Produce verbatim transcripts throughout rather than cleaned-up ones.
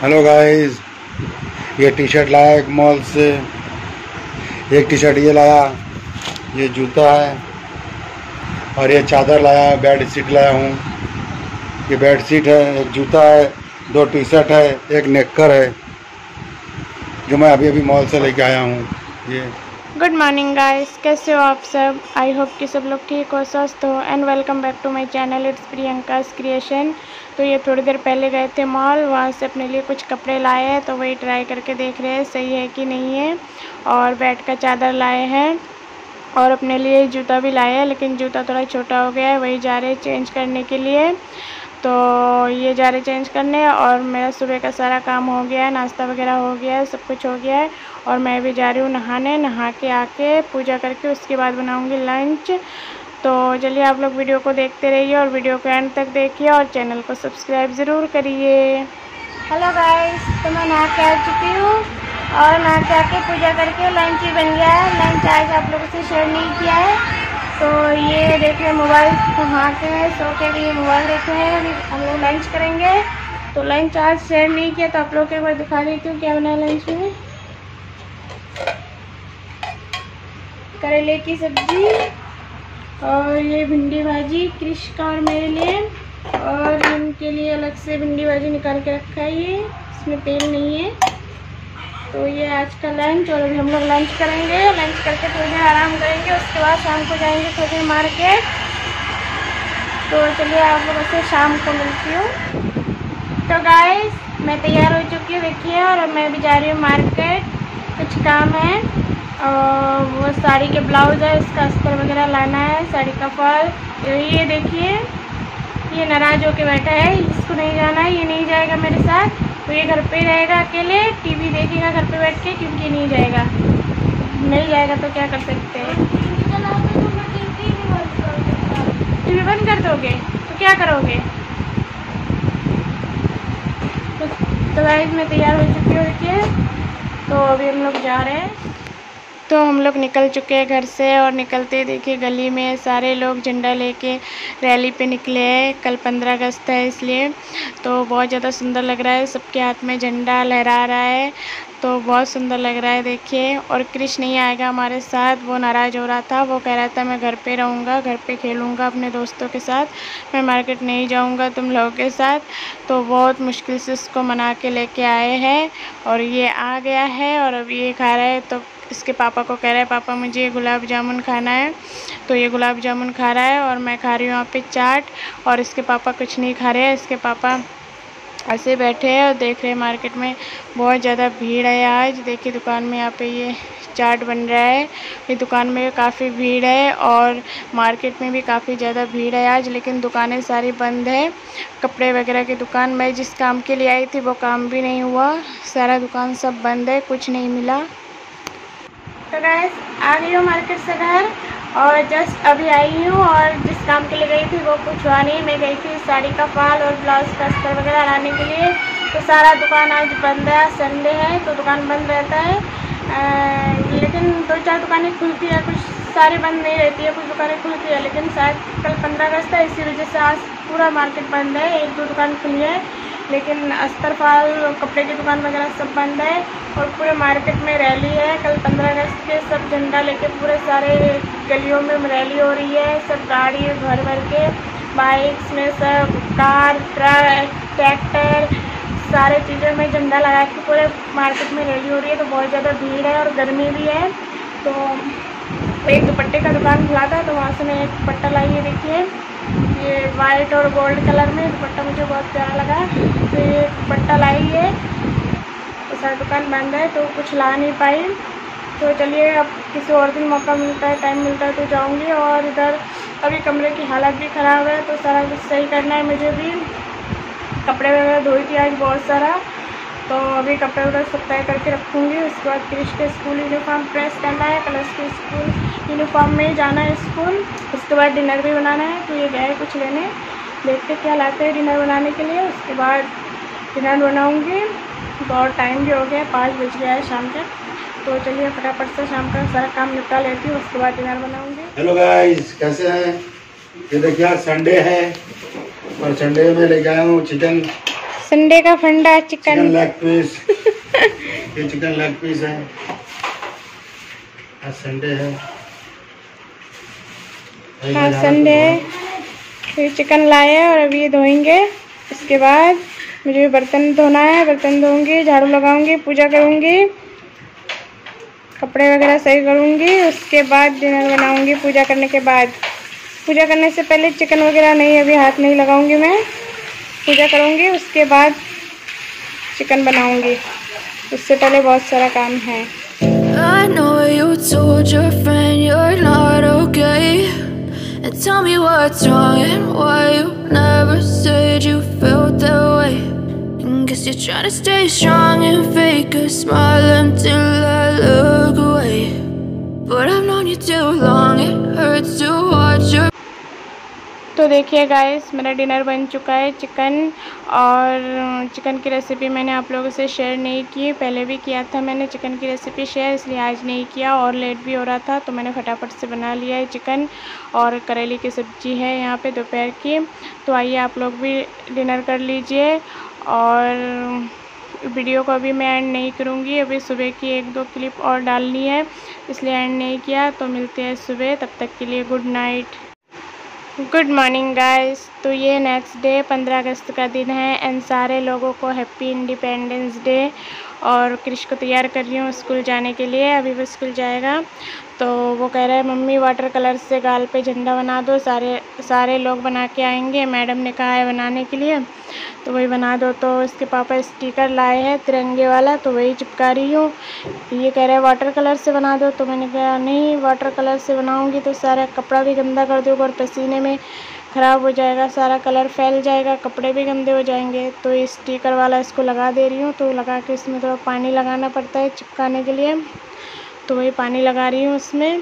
Hello guys, ये T shirt लाया एक मॉल से। एक टी शर्ट ये लाया, ये जूता है और ये चादर लाया, बेड शीट लाया हूँ। ये बेड शीट है, एक जूता है, दो टी शर्ट है, एक नेकर है जो मैं अभी अभी मॉल से लेके आया हूँ। ये गुड मॉर्निंग गाइस, कैसे हो आप सब? आई होप कि सब लोग ठीक हो, स्वस्थ हो। And welcome back to my channel, it's Priyanka's creation. तो ये थोड़ी देर पहले गए थे मॉल, वहाँ से अपने लिए कुछ कपड़े लाए हैं, तो वही ट्राई करके देख रहे हैं सही है कि नहीं है। और बेड का चादर लाए हैं और अपने लिए जूता भी लाए हैं, लेकिन जूता थोड़ा छोटा हो गया है, वही जा रहे हैं चेंज करने के लिए। तो ये जा रहे चेंज करने और मेरा सुबह का सारा काम हो गया है, नाश्ता वगैरह हो गया है, सब कुछ हो गया है। और मैं भी जा रही हूँ नहाने, नहा के आके पूजा करके उसके बाद बनाऊँगी लंच। तो चलिए आप लोग वीडियो को देखते रहिए और वीडियो को एंड तक देखिए और चैनल को सब्सक्राइब ज़रूर करिए। हेलो गाइस, तो मैं नहा के आ चुकी हूँ और नहा के आके पूजा करके लंच भी बन गया है। लंच आज आप लोगों से शेयर नहीं किया है, तो ये देखिए मोबाइल नहा के सो के भी मोबाइल देख रहे हैं। अभी हम लोग लंच करेंगे, तो लंच आज शेयर नहीं किया, तो आप लोग को एक बार दिखा देती हूँ क्या बना लंच में। करेले की सब्जी और ये भिंडी भाजी क्रिश का और मेरे लिए, और इनके लिए अलग से भिंडी भाजी निकाल के रखा है, ये इसमें तेल नहीं है। तो ये आज का लंच, और अभी हम लोग लंच करेंगे। लंच करके थोड़ी देर आराम करेंगे, उसके बाद शाम को जाएंगे थोड़ी देर मार्केट। तो चलिए आप लोगों से शाम को मिलती हूँ। तो गाइस मैं तैयार हो चुकी हूँ देखिए, और मैं भी जा रही हूँ मार्केट, कुछ काम है। और वो साड़ी के ब्लाउज़ है, इसका अस्तर वगैरह लाना है, साड़ी का फॉल। तो ये देखिए, ये नाराज़ होके बैठा है, इसको नहीं जाना है, ये नहीं जाएगा मेरे साथ। तो ये घर पे ही रहेगा अकेले, टीवी देखेगा घर पे बैठ के, क्योंकि नहीं जाएगा। नहीं जाएगा तो क्या कर सकते हैं। टीवी बंद कर दोगे तो क्या करोगे? तो गाइस मैं तैयार हो चुकी हूँ देखिए, तो अभी हम लोग जा रहे हैं। तो हम लोग निकल चुके हैं घर से, और निकलते देखिए गली में सारे लोग झंडा लेके रैली पे निकले हैं। कल पंद्रह अगस्त है इसलिए, तो बहुत ज़्यादा सुंदर लग रहा है, सबके हाथ में झंडा लहरा रहा है, तो बहुत सुंदर लग रहा है देखिए। और कृष नहीं आएगा हमारे साथ, वो नाराज़ हो रहा था, वो कह रहा था मैं घर पे रहूँगा, घर पे खेलूँगा अपने दोस्तों के साथ, मैं मार्केट नहीं जाऊँगा तुम लोगों के साथ। तो बहुत मुश्किल से उसको मना के लेके आए हैं, और ये आ गया है और अब ये खा रहा है। तो इसके पापा को कह रहा है पापा मुझे गुलाब जामुन खाना है, तो ये गुलाब जामुन खा रहा है और मैं खा रही हूँ यहाँ पे चाट। और इसके पापा कुछ नहीं खा रहे हैं, इसके पापा ऐसे बैठे हैं और देख रहे हैं। मार्केट में बहुत ज़्यादा भीड़ है आज, देखिए दुकान में यहाँ पे ये चाट बन रहा है, ये दुकान में काफ़ी भीड़ है, और मार्केट में भी काफ़ी ज़्यादा भीड़ है आज, लेकिन दुकानें सारी बंद है। कपड़े वगैरह की दुकान, मैं जिस काम के लिए आई थी वो काम भी नहीं हुआ, सारा दुकान सब बंद है, कुछ नहीं मिला। तो गाइस आ गई हूँ मार्केट से घर, और जस्ट अभी आई हूँ, और जिस काम के लिए गई थी वो कुछ हुआ नहीं। मैं गई थी साड़ी का फॉल और ब्लाउज़ का अस्तर वगैरह लाने के लिए, तो सारा दुकान आज बंद है, संडे है तो दुकान बंद रहता है। आ, लेकिन दो चार दुकानें खुलती है, कुछ सारी बंद नहीं रहती है, कुछ दुकानें खुलती है, लेकिन शायद कल पंद्रह अगस्त है इसी वजह से आज पूरा मार्केट बंद है। एक दो दुकान खुली है, लेकिन अस्तर फाल कपड़े की दुकान वगैरह सब बंद है, और पूरे मार्केट में रैली है। कल पंद्रह अगस्त के सब झंडा लेके पूरे सारे गलियों में रैली हो रही है, सब गाड़ी भर भर के, बाइक्स में सब, कार, ट्रक, ट्रैक्टर, सारे चीज़ों में झंडा लगा के पूरे मार्केट में रैली हो रही है। तो बहुत ज़्यादा भीड़ है और गर्मी भी है। तो एक दुपट्टे का दुकान खुला था, तो वहाँ से मैं एक दुपट्टा लाई है देखिए, ये वाइट और गोल्ड कलर में दुपट्टा मुझे बहुत प्यारा लगा, तो ये दुपट्टा लाई है। तो सारी दुकान बंद है तो कुछ ला नहीं पाई, तो चलिए अब किसी और दिन मौका मिलता है, टाइम मिलता है तो जाऊंगी। और इधर अभी कमरे की हालत भी ख़राब है, तो सारा कुछ सही करना है मुझे भी। कपड़े वगैरह धोई थी आज बहुत सारा, तो अभी कपड़े वगैरह सब तय करके रखूँगी। उसके बाद कृष के स्कूल यूनिफॉर्म प्रेस करना है, कल उसके स्कूल यूनिफॉर्म में ही जाना है स्कूल। उसके बाद डिनर भी बनाना है, तो ये गए कुछ लेने, देखते क्या लाते हैं डिनर बनाने के लिए। उसके बाद डिनर बनाऊँगी, तो और टाइम भी हो गया, पाँच बज गया है शाम तक। तो चलिए फटाफट से शाम का सारा काम निपटा लेती हूँ, उसके बाद डिनर बनाऊँगी। हेलो गाइस, कैसे हैं? ये देखिए आज संडे है, और संडे में लेके आया हूँ चिकन संडे का फंडा चिकन लेग पीस। ये चिकन लेग पीस है, आज संडे है। हाँ संडे है, फिर चिकन लाए और अभी ये धोएंगे। इसके बाद मुझे बर्तन धोना है, बर्तन धोऊंगी, झाड़ू लगाऊंगी, पूजा करूंगी, कपड़े वगैरह सही करूंगी। उसके बाद डिनर बनाऊंगी। पूजा करने के बाद, पूजा करने से पहले चिकन वगैरह नहीं, अभी हाथ नहीं लगाऊंगी मैं। पूजा करूंगी, उसके बाद चिकन बनाऊंगी। उससे पहले बहुत सारा काम है। I know you told your friend you're not okay, and tell me what's wrong and why you never said you felt that way. And guess you're trying to stay strong and fake a smile until I look away. But I've known you too long, it hurts to watch your. तो देखिए guys, मेरा dinner बन चुका है। Chicken और chicken की recipe मैंने आप लोगों से शेयर नहीं की, पहले भी किया था मैंने चिकन की रेसिपी शेयर, इसलिए आज नहीं किया और लेट भी हो रहा था तो मैंने फटाफट से बना लिया है चिकन। और करेले की सब्ज़ी है यहाँ पे दोपहर की। तो आइए आप लोग भी डिनर कर लीजिए। और वीडियो को अभी मैं एंड नहीं करूँगी, अभी सुबह की एक दो क्लिप और डालनी है, इसलिए एंड नहीं किया। तो मिलते हैं सुबह, तब तक के लिए good night, good morning guys. तो ये नेक्स्ट डे पंद्रह अगस्त का दिन है एंड सारे लोगों को हैप्पी इंडिपेंडेंस डे। और क्रिश को तैयार कर रही हूँ स्कूल जाने के लिए, अभी वो स्कूल जाएगा। तो वो कह रहा है मम्मी वाटर कलर से गाल पे झंडा बना दो, सारे सारे लोग बना के आएंगे, मैडम ने कहा है बनाने के लिए, तो वही बना दो। तो इसके पापा स्टिकर लाए हैं तिरंगे वाला, तो वही चिपका रही हूँ। ये कह रहा है वाटर कलर से बना दो, तो मैंने कहा नहीं, वाटर कलर से बनाऊँगी तो सारा कपड़ा भी गंदा कर दोगे और पसीने में ख़राब हो जाएगा, सारा कलर फैल जाएगा, कपड़े भी गंदे हो जाएंगे। तो ये स्टिकर वाला इसको लगा दे रही हूँ। तो लगा के इसमें थोड़ा पानी लगाना पड़ता है चिपकाने के लिए, तो वही पानी लगा रही हूँ उसमें।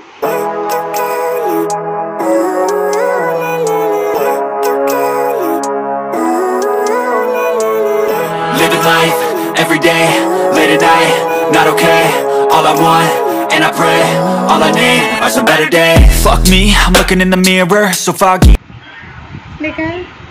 Living life, every day, late at night, not okay. All I want, and I pray, all I need are some better days. Fuck me, I'm looking in the mirror, so foggy. देखा,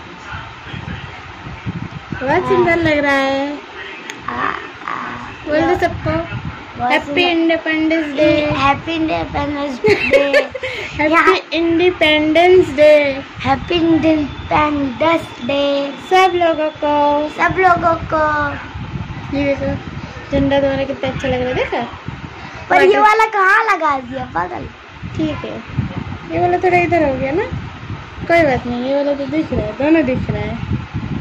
बहुत सुंदर लग रहा है। बोल दो सबको happy independence day, happy independence day, happy independence day, happy independence day सब लोगों को, सब लोगों को। ये देखो झंडा तुम्हारा कितना अच्छा लग रहा है, देखा। पर ये वाला कहाँ लगा दिया पागल। ठीक है, ये वाला थोड़ा इधर हो गया ना, कोई बात नहीं, ये वाला तो दिख रहा है, दोनों दिख रहा है।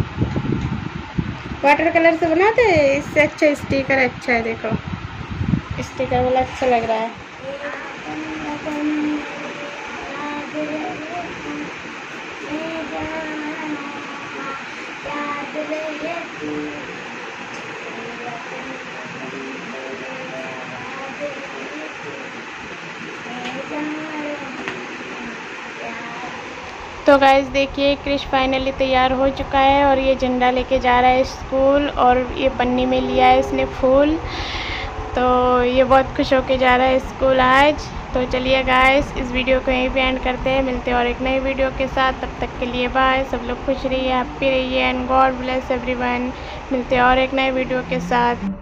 वाटर कलर से बनाते हैं, इससे अच्छा स्टिकर अच्छा है। देखो स्टिकर वाला अच्छा लग रहा है। तो गाइस देखिए, क्रिश फाइनली तैयार हो चुका है और ये झंडा लेके जा रहा है स्कूल। और ये पन्नी में लिया है इसने फूल, तो ये बहुत खुश होके जा रहा है स्कूल आज। तो चलिए गाइस, इस वीडियो को यहीं पे एंड करते हैं, मिलते हैं और एक नई वीडियो के साथ। तब तक के लिए बाय, सब लोग खुश रहिए, हैप्पी रहिए एंड गॉड ब्लेस एवरीवन। मिलते हैं और एक नए वीडियो के साथ।